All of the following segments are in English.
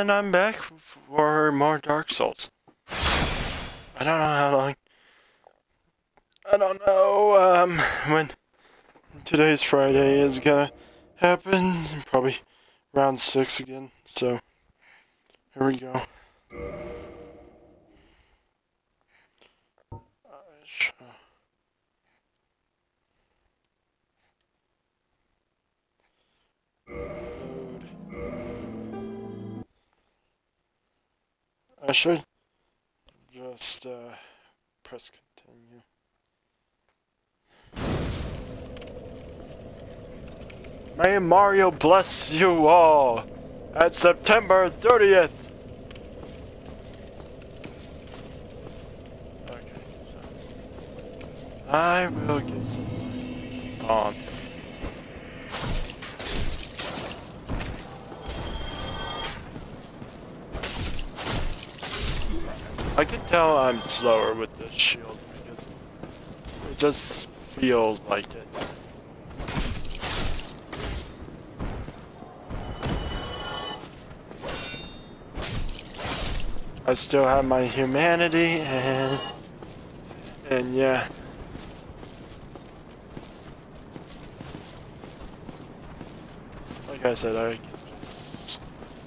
And I'm back for more Dark Souls. I don't know how long. I don't know when today's Friday is gonna happen. Probably round 6 again. So here we go. I should just press continue. May Mario bless you all at September 30th. Okay, so I will get some bombs. I can tell I'm slower with this shield because it just feels like it. I still have my humanity and yeah. Like I said, I can just...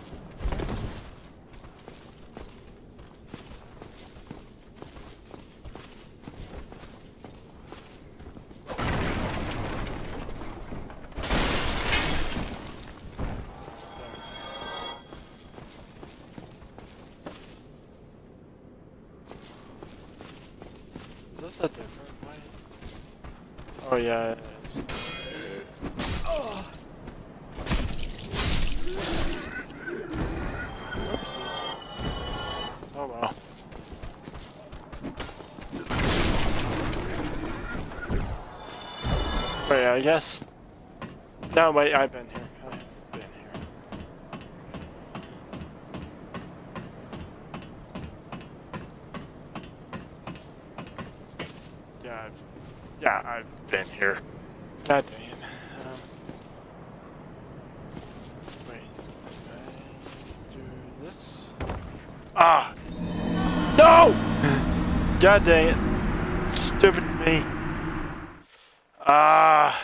Is this a different way? Oh yeah, it is. Oh. Oh well. Wait, I guess. No, wait, I've been here. I've been here. Yeah, I've been here. God dang it. Wait, can I do this? Ah! No! God dang it. Stupid me. Ah!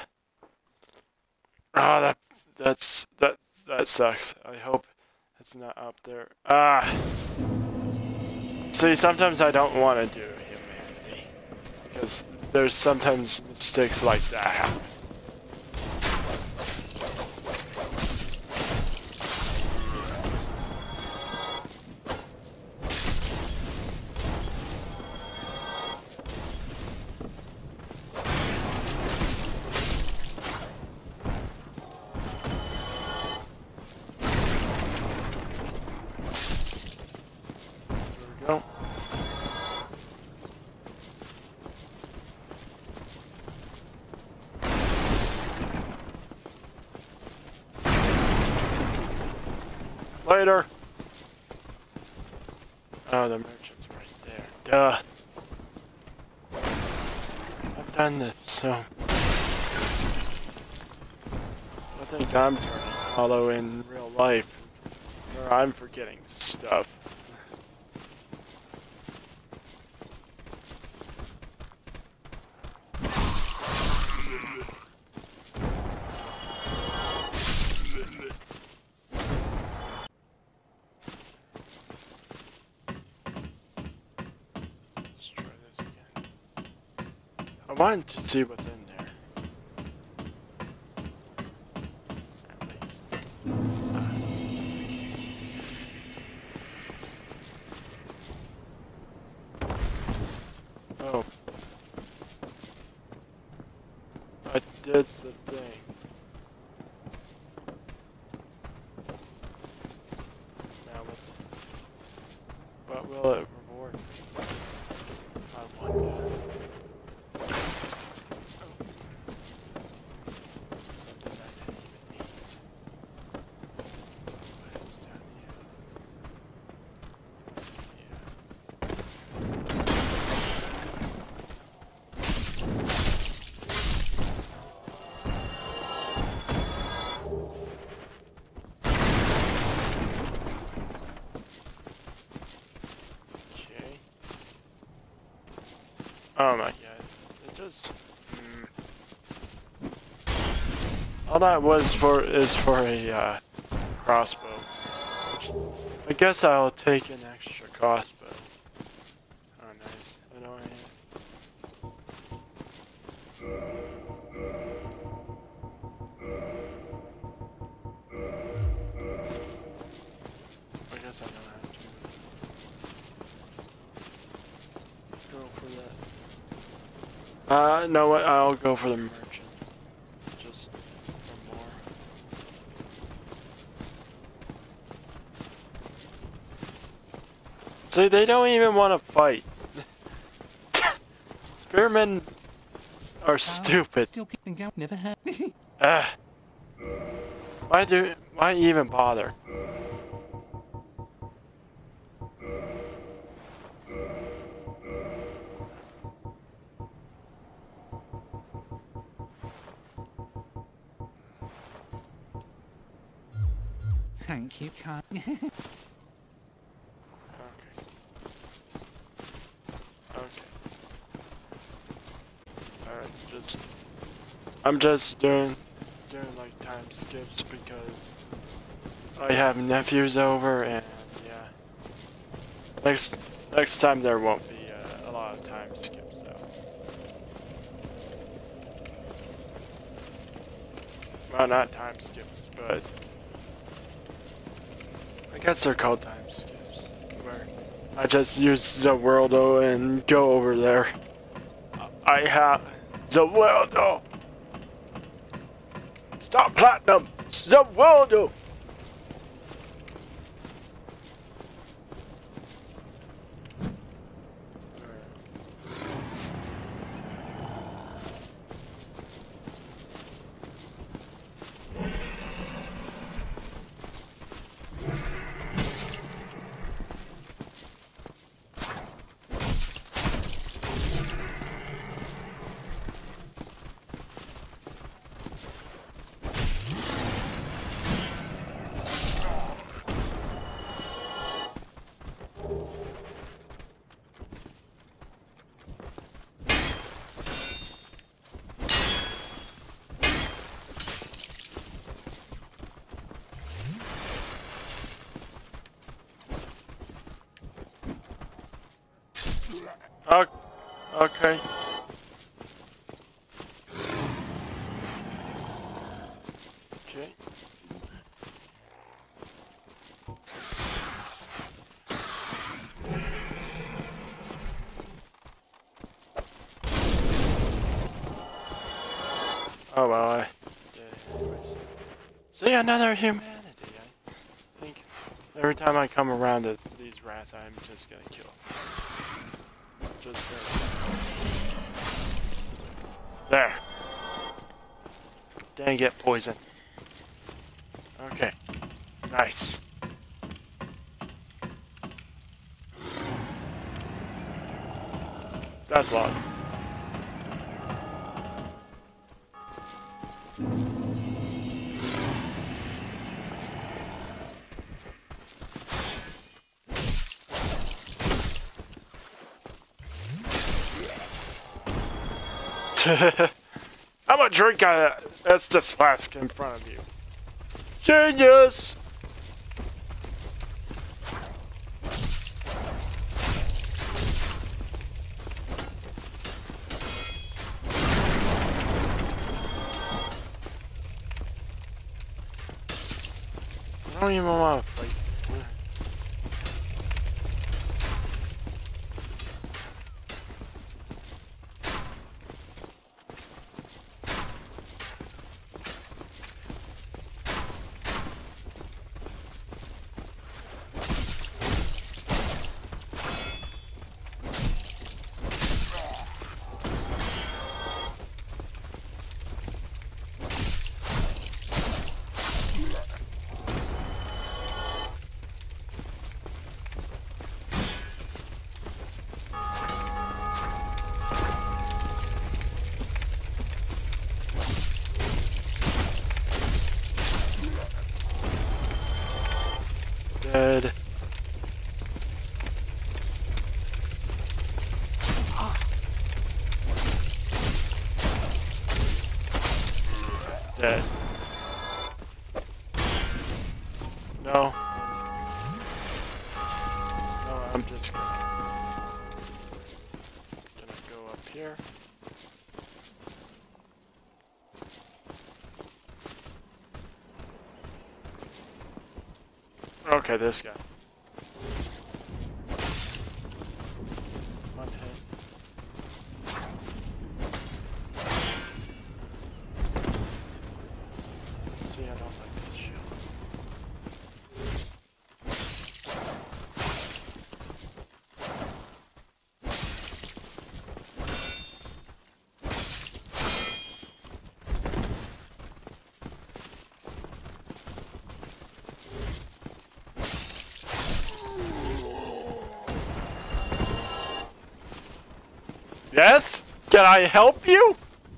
Ah, that sucks. I hope it's not up there. Ah! See, sometimes I don't want to do humanity. Because there's sometimes mistakes like that happen. There we go. Later. Oh, the merchant's right there. Duh. I've done this, so I think I'm turning hollow in real life, where I'm forgetting stuff. I wanted to see what's in there. At least. Oh. I did the thing. Now let's... What will it reward me? I want that. Oh my god. It just... All that was for is for a crossbow. I guess I'll take an extra crossbow. Oh nice. I know I guess I don't have to go for that. No, what? I'll go for the merchant. Just for more. See, they don't even want to fight. Spearmen are stupid. Still keeping out, never had. Why even bother? Thank you, Carl. Okay. Alright, I'm just doing like time skips because I have nephews over and yeah. Next time there won't be a lot of time skips though. Well, not time skips, but I guess they're called time skips. Where I just use the worldo and go over there. I have the worldo. Stop platinum. The worldo. Okay. Okay. Oh well, anyways. See, another humanity. I think every time I come around these rats, I'm just gonna kill. Just there. Dang it, poison. Okay. Nice. That's a lot. I'm gonna drink out of Estes flask in front of you. Genius! I don't even want to fight. Dead. dead. No. No, I'm just gonna go up here. Okay, this guy. One hit. See, I don't like this shit. Yes? Can I help you?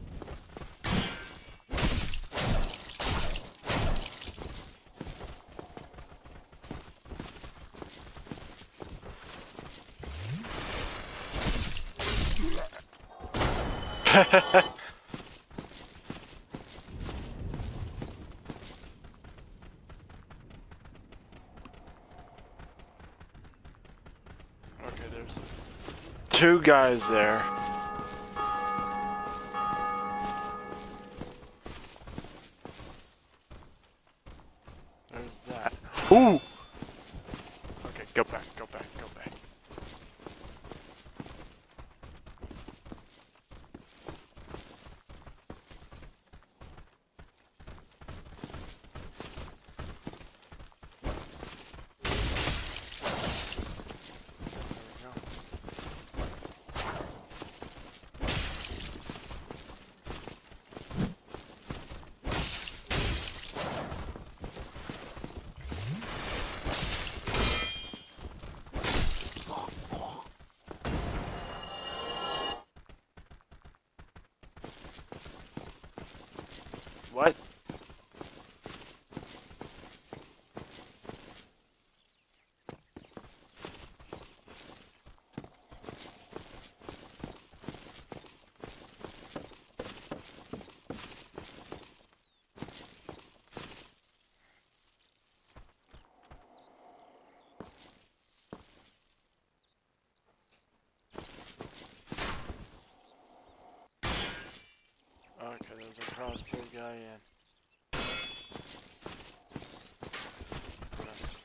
Okay, there's two guys there. There's that. Ooh! Okay, go back, go back, go back. There we go. What? Okay, there's a crossbow guy in. Yes.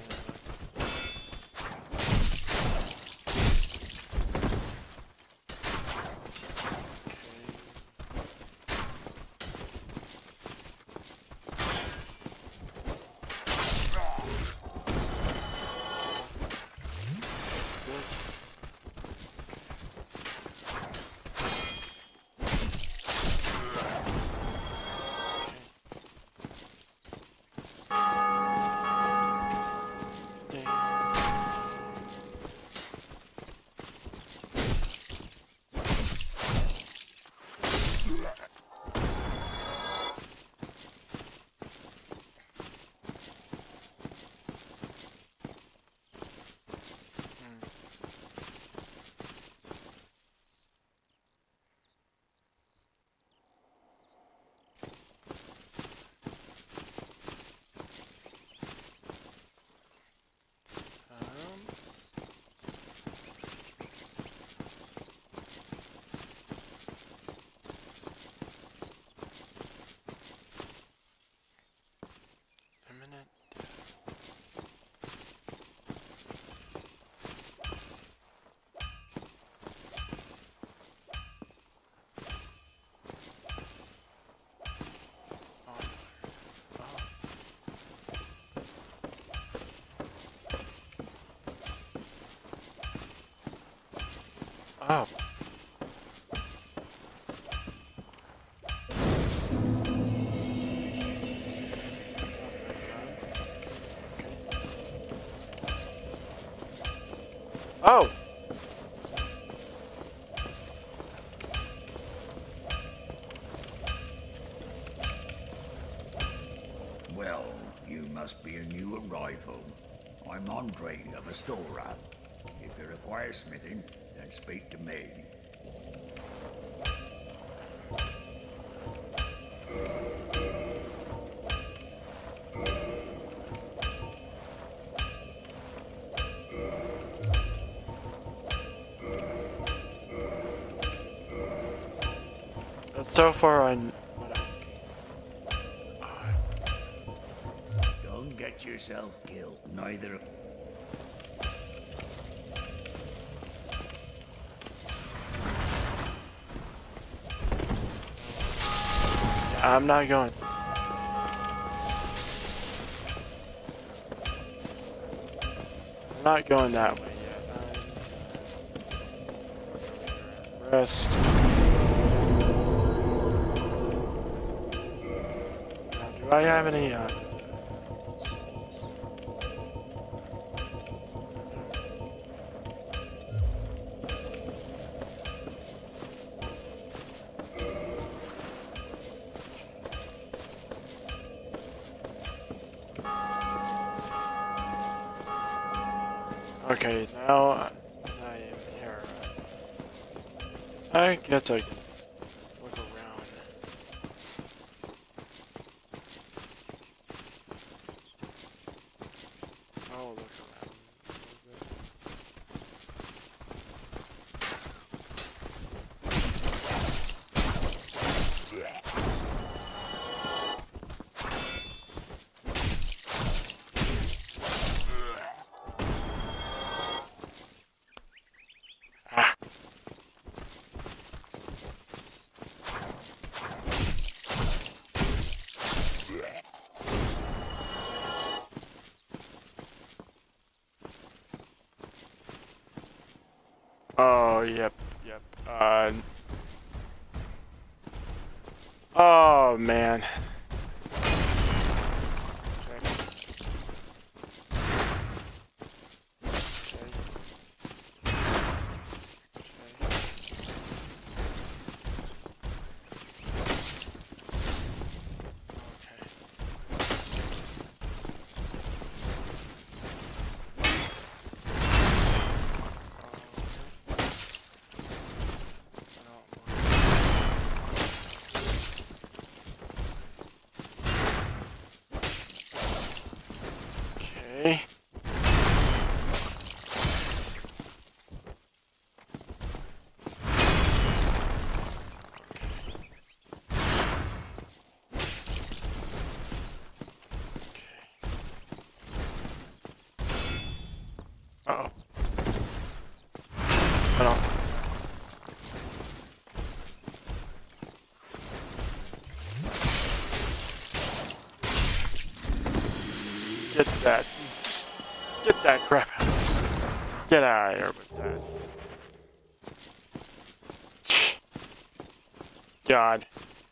Oh. Oh! Well, you must be a new arrival. I'm Andre of Astora. If you require smithing, then speak to me. So far, Don't get yourself killed, neither. I'm not going. I'm not going that way yet. Rest. Do I have any, Okay, now I am here. I guess I can look around. I'll look around a little bit. Ah. Oh, yep. Oh, man. Okay. Uh-oh. I don't. Get that. Get that crap out. Get out of here with that. God.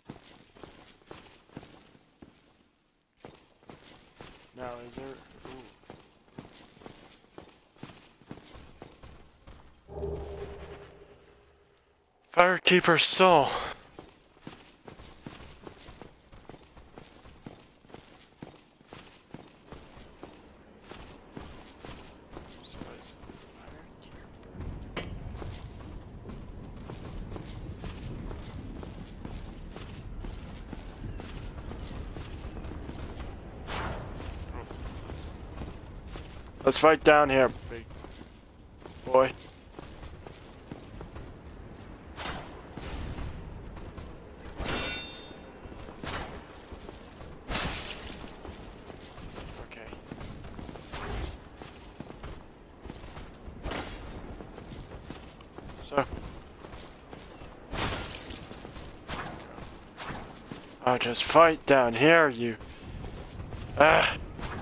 Now, is there... Ooh. Firekeeper's soul. Let's fight down here, big boy. Okay. So. I'll just fight down here, you. Ah.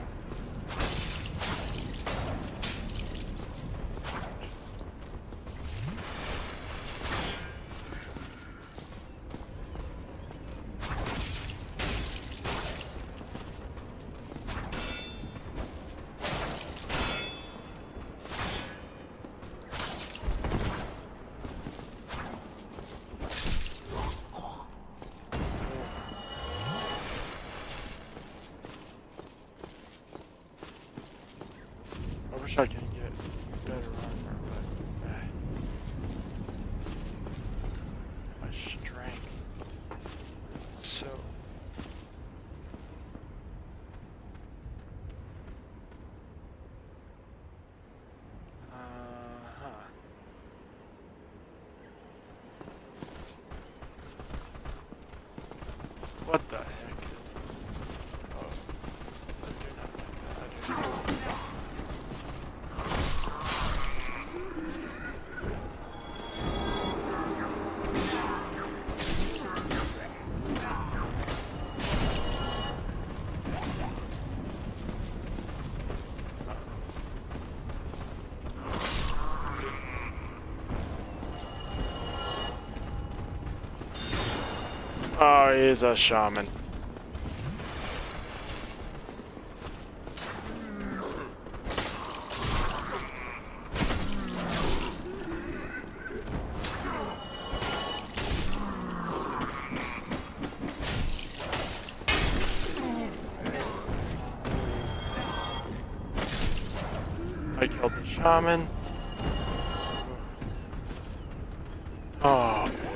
I wish I could get better armor, but my strength. So huh. he's a shaman. I killed the shaman. Oh.